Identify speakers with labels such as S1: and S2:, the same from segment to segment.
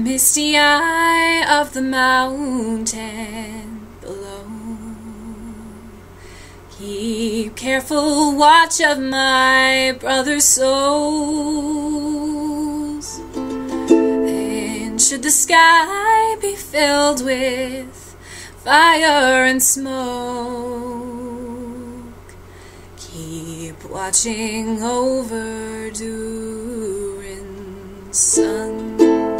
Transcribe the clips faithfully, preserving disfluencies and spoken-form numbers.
S1: misty eye of the mountain below. Keep careful watch of my brother's souls. And should the sky be filled with fire and smoke, keep watching over Durin's sons.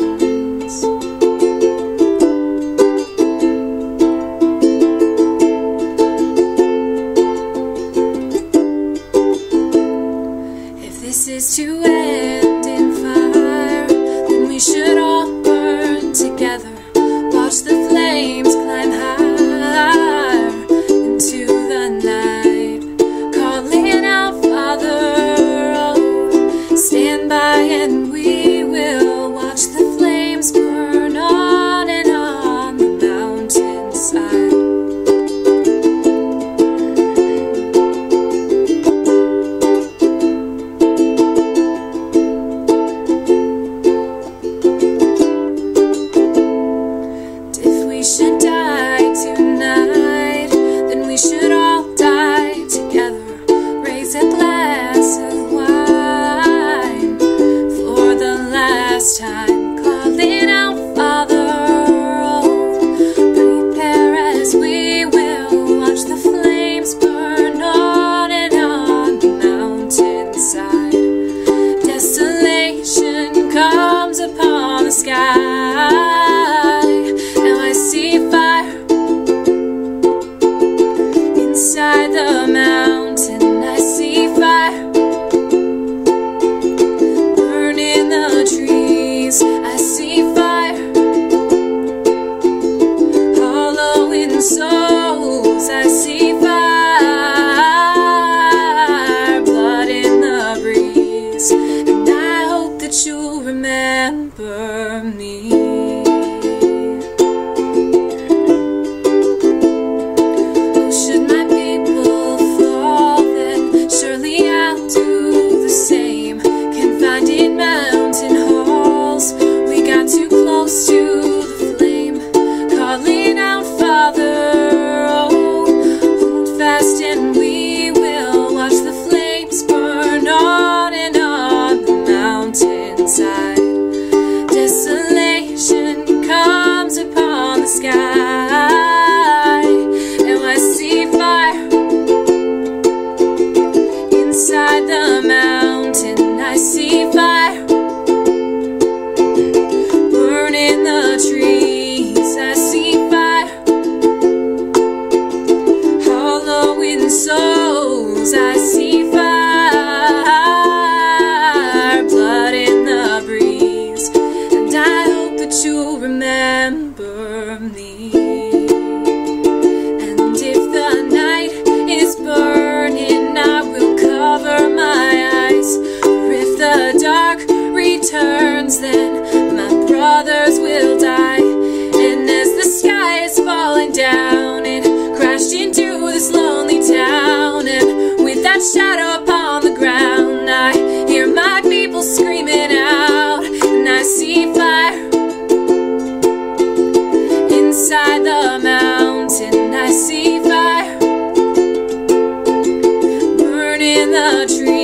S1: This is to end in fire, then we should all burn together. Watch the flames climb higher into the night, calling out, Father, oh, stand by and we will watch the flames burn on and on the mountainside. We should die tonight, then we should all die together. Raise a glass of wine for the last time, calling out, Father, oh, prepare as we will watch the flames burn on and on the mountainside. Desolation comes upon the sky. Inside the mountain I see fire, burning the trees. I see fire, hollowing souls. I see fire, blood in the breeze. And I hope that you'll remember me. Desolation comes upon the sky, and I see fire. Inside the mountain I see fire, burning the trees. I see fire, hollowing souls. I see fire, blood in the breeze. And I hope that you'll remember me. And if the night is burning, I will cover my eyes. For if the dark returns, then my brothers will die. And as the sky is falling down and crashed into this lonely town, and with that shadow upon the ground, I hear my people screaming out, and I see fire. Inside the mountain I see fire, burning the trees.